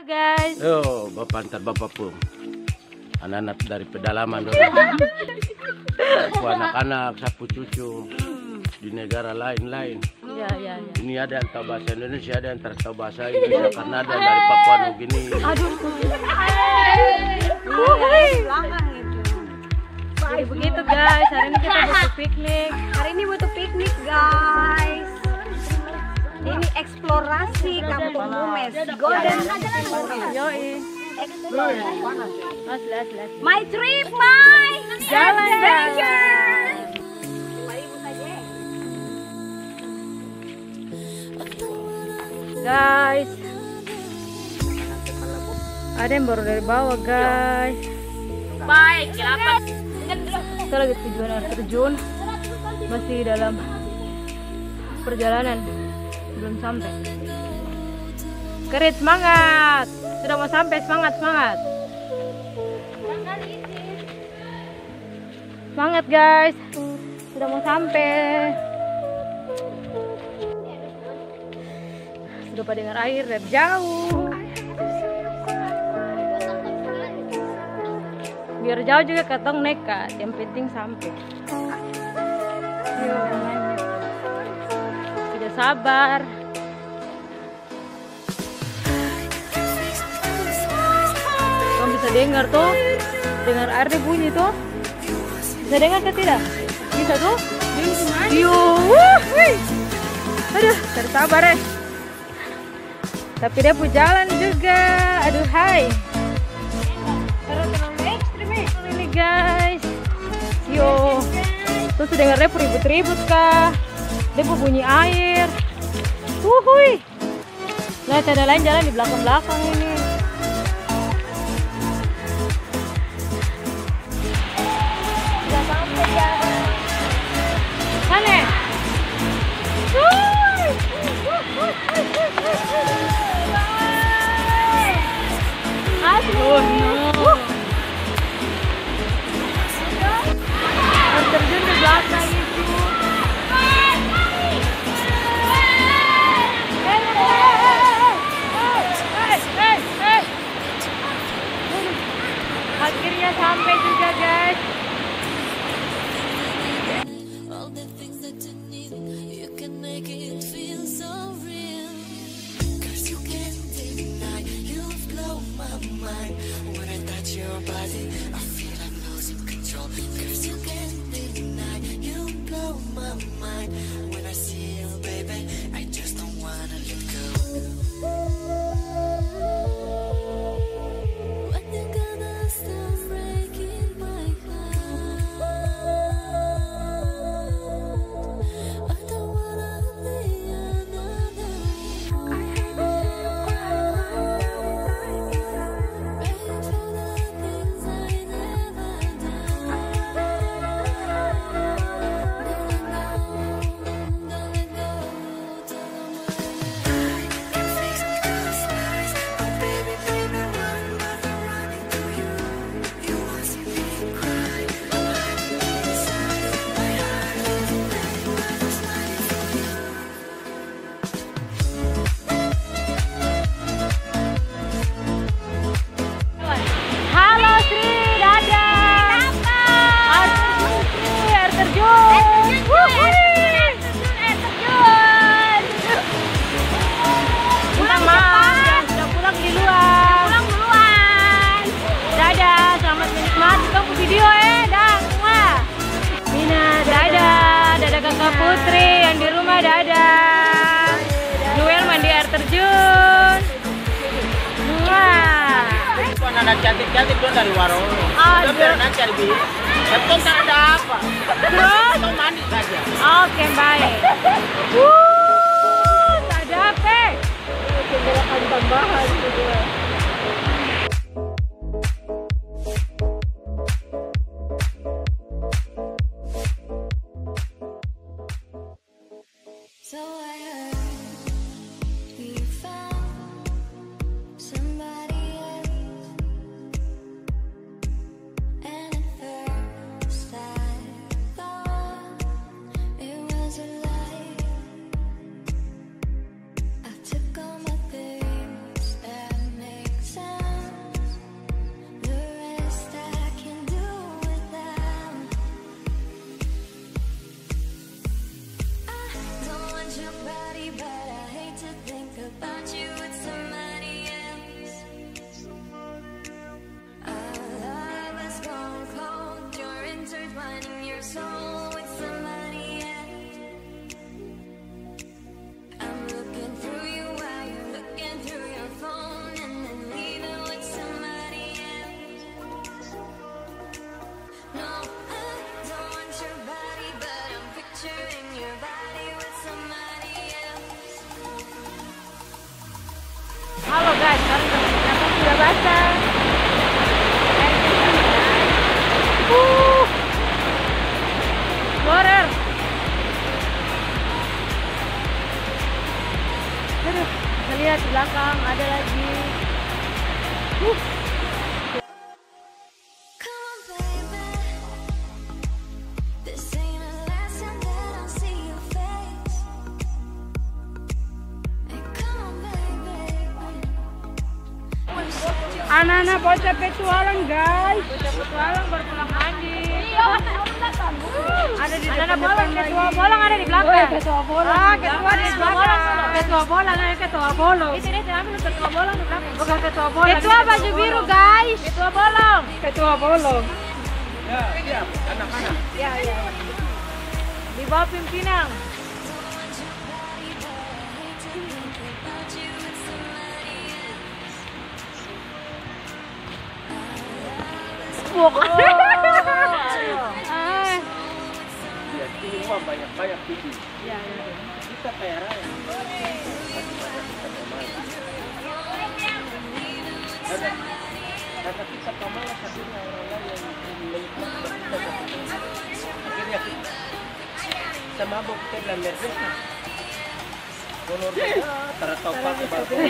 guys. Yo, bapak antar bapak pun. Anak-anak dari pedalaman dong. Anak-anak, sapu cucu di negara lain-lain. Ya. Ini ada yang tahu bahasa Indonesia, ada yang tahu bahasa Indonesia karena ada dari Papua Nugini. Aduh. Jadi begitu guys, hari ini kita butuh piknik. Guys. Ini eksplorasi Kampung Mumes. Golden Yoi. My trip, my Jalan. Guys, ada yang baru dari bawah guys. Baik, apa? Kita lagi tujuan air terjun, masih dalam perjalanan, belum sampai. Kerit, semangat, sudah mau sampai, semangat. Semangat guys, sudah mau sampai. Sudah pada dengar air dari jauh. Biar jauh juga ketong nekat, yang penting sampai. Tidak sabar. Kamu bisa dengar tuh, dengar airnya bunyi tuh. Bisa dengar ke tidak? Bisa tuh? Aduh, tersabar ya. Tapi dia pun jalan juga. Aduh, hai. Ini guys. Yo. Terus dengar dia ribut-ribut kah? Dia pun bunyi air. Wuhui. Nah, ada lain jalan di belakang-belakang ini. Sudah sampai ya. Sana. Oh no. Air terjun di belakang itu. Akhirnya sampai juga guys. Putri yang di rumah dadah. Noel mandi air terjun. Wah. Anak cantik-cantik dong dari warung. Aduh. Biar nanti cari bis. Tapi tak ada apa. Terus? Kita mandi saja. Oke, baik. Tak ada apa. Tinggal tambahan juga. Took all my things and Anak-anak bocah petualang guys. Petualang baru pulang mandi. Ada di Anak-anak depan bolang, lagi. ketua bolang ada di belakang. Ketua bolang. Ah, ketua di belakang. Ketua bolang, ketua bolang. Itu dia ambil ketua bolang di belakang. Bukan ketua bolang. Ketua baju biru guys. Ketua bolong. Ketua bolang. Ya, siap. Anak-anak. Ya, ya. Di bawah pimpinan. Ah. Ya, ini mah banyak-banyak pipi. Ya, ya. Kita kayak raya. Karena kita pemalas akhirnya orang lain yang menikmati kita. Akhirnya kita mabuk, kita bilang merdeka. Kolor kita tertopak ke balkon.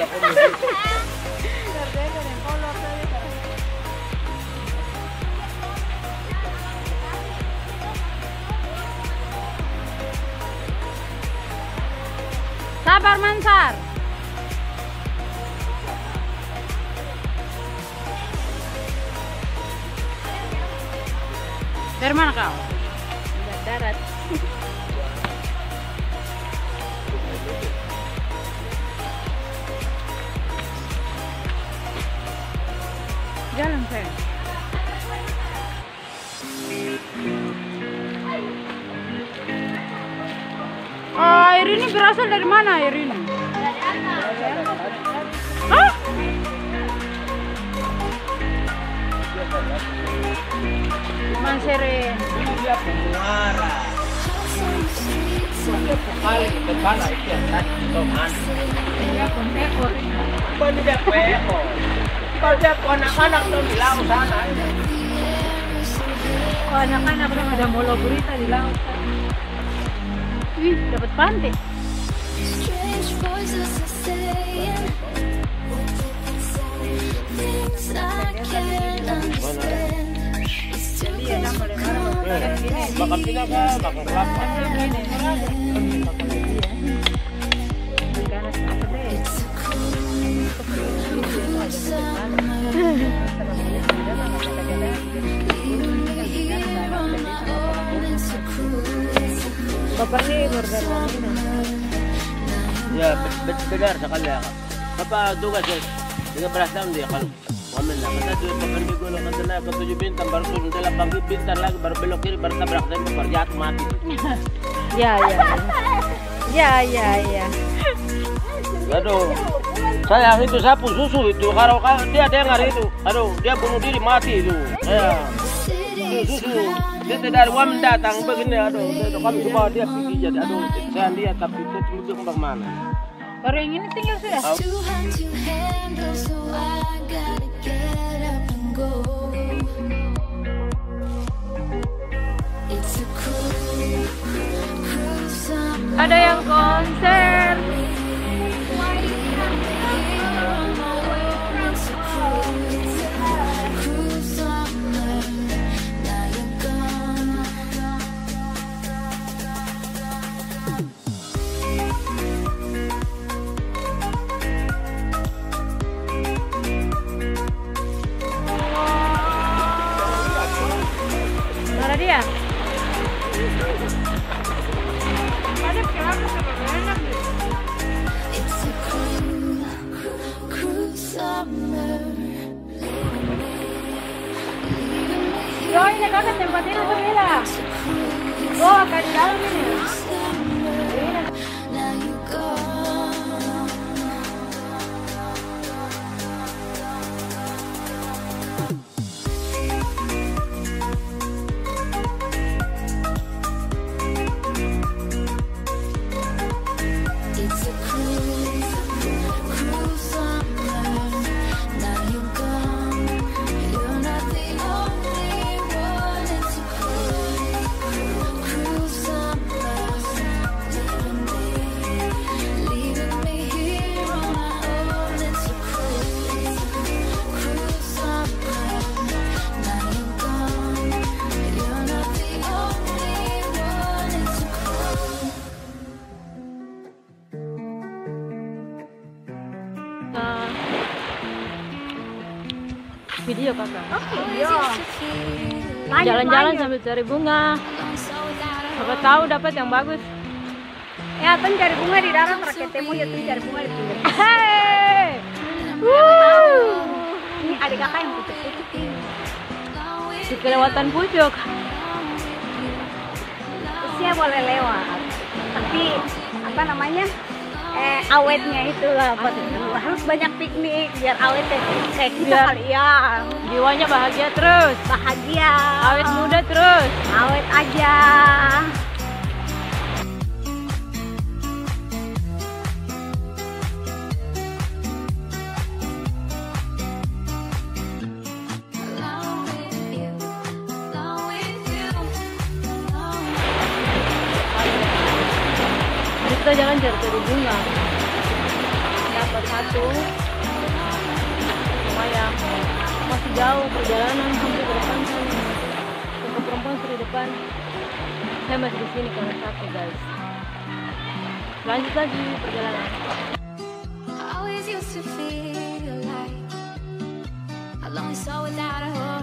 Sabar Mansar. Dari mana kau? Darat. Jalan saya. Air ini berasal dari mana air ini? Hah? Manserin. Dia penguara. Dia kali ke kepala itu yang tadi toman. Dia pun ekor. Bukan dia peko. Kalau dia anak-anak tuh di laut sana. Oh, anak-anak yang ada molo gurita di laut. Wih, dapat pantai. Strange voices are saying things I can't understand. It's too Makan pinaga, makan kelapa. Bapak ini order ini. Ya, benar sekali ya. Apa tugas ya? Dengan beras tahun dia kalau wamen lah. Kata tuh makan di gulung kata na ke 7 bintang baru turun telah pagi bintang lagi baru belok kiri baru tabrak dan berjatuh mati. Ya, ya. Ya, ya, ya. Aduh, saya itu sapu susu itu kalau dia dengar itu, aduh dia bunuh diri mati itu. Ya, susu. Dia dari wamen datang begini, aduh kami coba dia pergi jadi, aduh saya lihat tapi itu cuma bagaimana. Baru yang ini tinggal sudah. too hard to handle, so I gotta get up and go. It's a cruel summer. Ada yang konser. It's a cruel summer. Now you're gone. Mana dia? It's a cruel summer. Yo, ini kakak tempat ini tuh bilang. Oh, kayak di dalam ini. Now you're gone. It's a cruel summer. Now you're gone. You're not the only one. It's a cruel summer. Video kakak. Iya. Jalan-jalan sambil cari bunga. Siapa tahu dapat yang bagus. Ya, tuh cari bunga di darat, rakyat temu ya tuh cari bunga di pinggir. Hey! Ini adik kakak yang pucuk-pucuk ini. Di kelewatan pucuk. Usia boleh lewat, tapi apa namanya? Awetnya itulah harus banyak piknik biar awetnya kayak kita Biar- kali ya. Jiwanya bahagia terus. Bahagia. Awet muda terus. Awet aja. Along with you, along with you, along Kita jangan cari bunga. Dapat satu. Lumayan. Masih jauh perjalanan sampai ke depan sana. Untuk perempuan sudah di depan. Saya masih di sini karena satu guys. Lanjut lagi perjalanan. I always used to feel like I lonely so without a hope.